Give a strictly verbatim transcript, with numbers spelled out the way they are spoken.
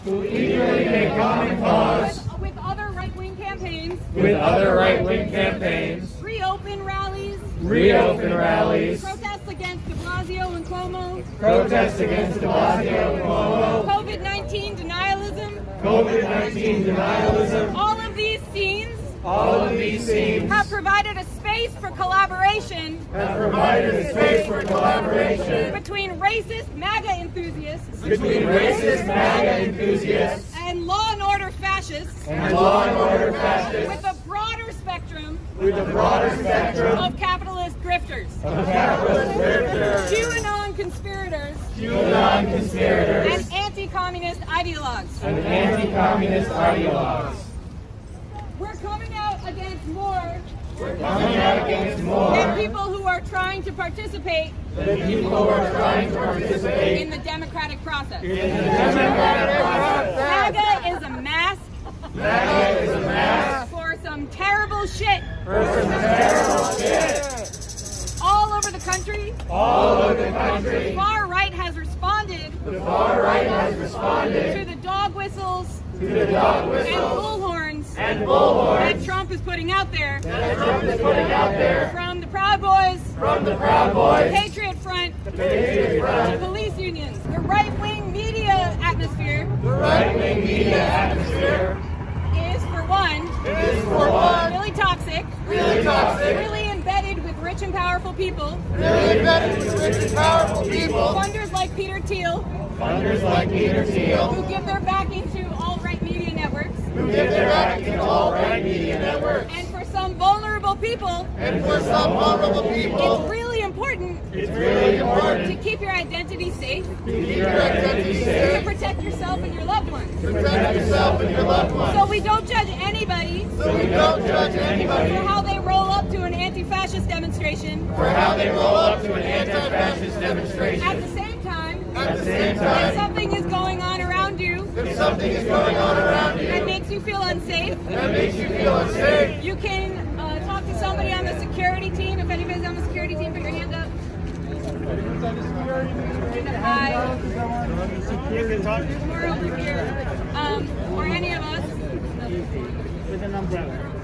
who eagerly make common cause with, with other right-wing campaigns, with other right-wing campaigns, reopen rallies, reopen rallies, protests against de Blasio and Cuomo, protests against de Blasio and Cuomo, COVID nineteen denialism, COVID nineteen denialism. all of these scenes All of these scenes have provided a space for collaboration have provided a space for collaboration between racist MAGA enthusiasts between racist MAGA enthusiasts and law and order fascists and law and order fascists with a broader spectrum with a broader spectrum of capitalist grifters, of capitalist grifters, QAnon conspirators, QAnon conspirators, and anti-communist ideologues. and anti-communist ideologues. We're coming out against more We're coming out against more than people who are trying to participate than people who are trying to participate in the democratic process. in the democratic process. MAGA is a mask MAGA is a mask for some terrible shit for some terrible shit. all over the country. All over the The country, far right has responded the far right has responded to the dog whistles to the dog and whistles bullhorns and that bullhorns Trump is putting out there that Trump is putting out there from the Proud Boys, from the Proud Boys, Patriot Front, the Patriots to Front, police unions. The right-wing media atmosphere the right-wing media atmosphere is, for one, is for one really toxic, really toxic, really embedded with rich and powerful people, really embedded with rich and powerful people, funders like Peter Thiel, funders like Peter Thiel, who give their backing to alt-right media networks, who give their backing to all right media networks, and for some vulnerable people, and for some vulnerable it's people, really important it's really to important keep your identity safe, to keep your identity to safe, protect yourself and your loved ones. protect yourself and your loved ones, So we don't judge anybody so we don't judge for anybody how they roll up to an anti-fascist demonstration. for how they roll up to an anti-fascist demonstration. At the same time, At the same if time, something is going on around you if something is going on around that you makes you feel unsafe, that makes you feel unsafe, you can uh, talk to somebody on the security team. If anybody's on the security team, put your hand up. Hi. We're over here. Um, or any of us. With an umbrella.